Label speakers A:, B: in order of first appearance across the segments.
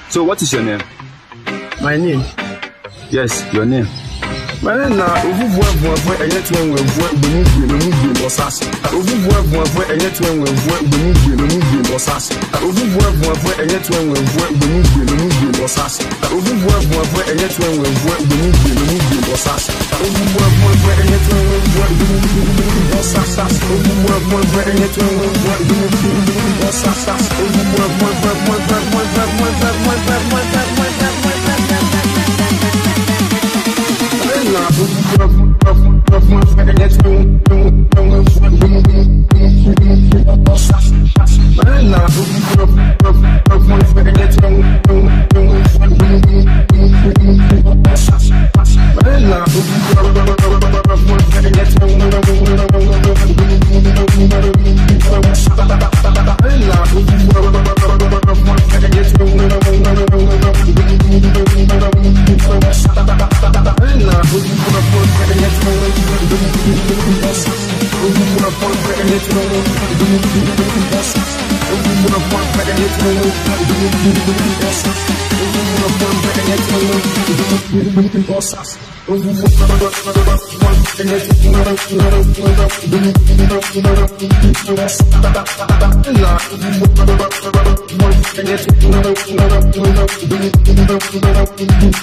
A: So what is your name?
B: My name?
A: Yes, your name.
B: My name na Ovuvuevuevue Enyetwenwevue Bemugbie Osas. Ovuvuevuevue Enyetwenwevue Bemugbie Osas. Ovuvuevuevue Enyetwenwevue Bemugbie Osas. Ovuvuevuevue Enyetwenwevue Bemugbie Osas. Ovuvuevuevue Enyetwenwevue Bemugbie Osas. Ovuvuevuevue Enyetwenwevue Bemugbie Osas.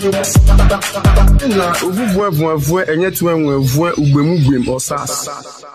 B: Ovuvuevuevue Enyetwenwevue Bemugbie Osas.